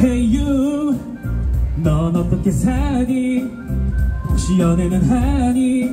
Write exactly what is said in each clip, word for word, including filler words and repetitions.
Hey you, 넌 어떻게 사니? 혹시 연애는 하니?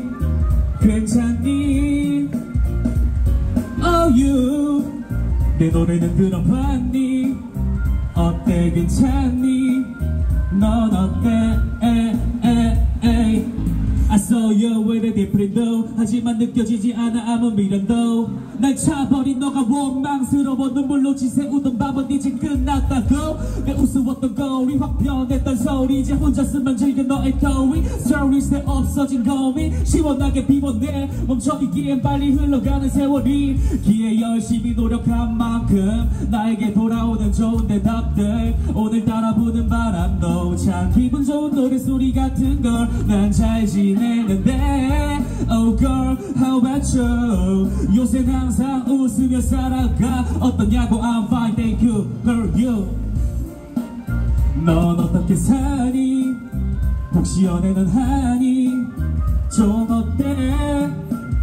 괜찮니? Oh you, 내 노래는 들어봤니? 어때 괜찮니? 넌 어때? 에, 에, 에. I saw you with a different though. 하지만 느껴지지 않아 아무 미련도. 날 차버린 너가 원망스러워 눈물로 지새우던 밤은 이제 끝났다고. 내 우스웠던 거리 확 변했던 소리 이제 혼자서만 즐겨 너의 거위. Story 새 없어진 고민 시원하게 비워내 멈춰있기엔 빨리 흘러가는 세월이. 기에 열심히 노력한 만큼 나에게 돌아오는 좋은 대답들. 오늘따라 부는 바람도 참 기분 좋은 노래소리 같은 걸 난 잘 지내는데. Oh girl, how about you? 요새는 항상 웃으며 살아가. 어떠냐고? I'm fine, thank you, girl, you. 넌 어떻게 사니? 혹시 연애는 하니? 좀 어때?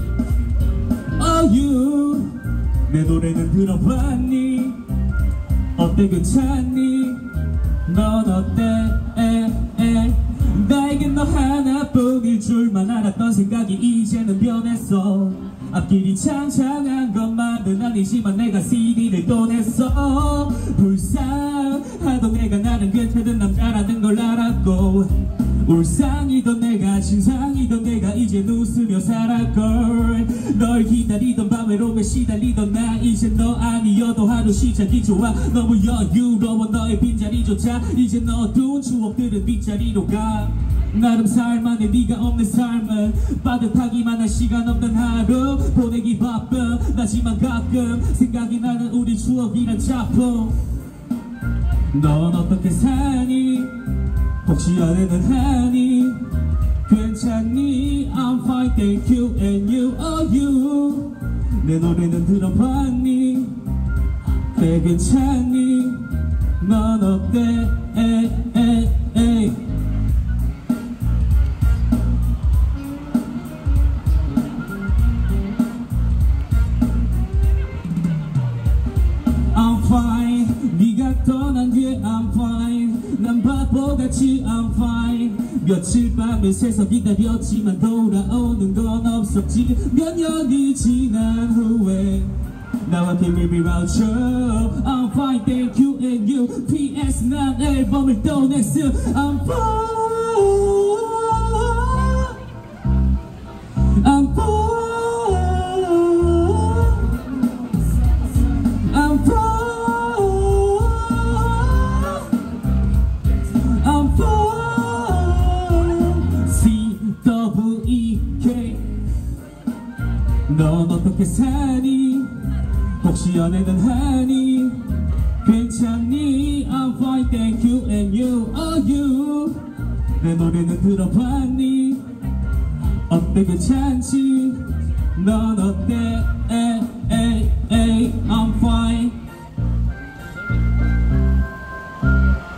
Oh you, 내 노래는 들어봤니? 어때 괜찮니? 넌 어때? 에, 에. 나에겐 너 하나뿐일 줄만 알았던 생각이 이제는 변했어. 앞길이 창창한 것만은 아니지만 내가 씨디를 또 냈어. 불쌍하던 내가 나는 괜찮은 남자라는 걸 알았고, 울상이던 내가 진상이던 내가 이젠 웃으며 살아걸. 널 기다리던 밤 외로움에 시달리던 나 이제 너 아니어도 하루 시작이 좋아. 너무 여유로워 너의 빈자리조차 이제 너 어두운 추억들은 빗자리로 가. 나름 살만해 네가 없는 삶은 빠듯하기만 한 시간 없는 하루. 보내기 바쁜 나지만 가끔 생각이 나는 우리 추억이란 작품. 넌 어떻게 사니? 혹시 연애는 하니? 괜찮니? I'm fine, thank you, and you, oh you. 내 노래는 들어봤니? 꽤 괜찮니? 넌 어때? 에, 에, 에. I'm fine, 네가 떠난 뒤에 I'm fine. 난 바보같이 I'm fine. 며칠 밤을 새서 기다렸지만 돌아오는 건 없었지. 몇 년이 지난 후에 Now I can live without you. I'm fine, thank you and you. 피 에스 난 앨범을 또 냈어. I'm fine, I'm fine, I'm fine, I'm fine. 씨 더블 이 케이. 넌 어떻게 사니? 혹시 연애는 하니? 괜찮니? I'm fine, thank you and you, oh you. 내 노래는 들어봤니? 어때 괜찮지? 넌 어때? 에, 에, 에. I'm fine.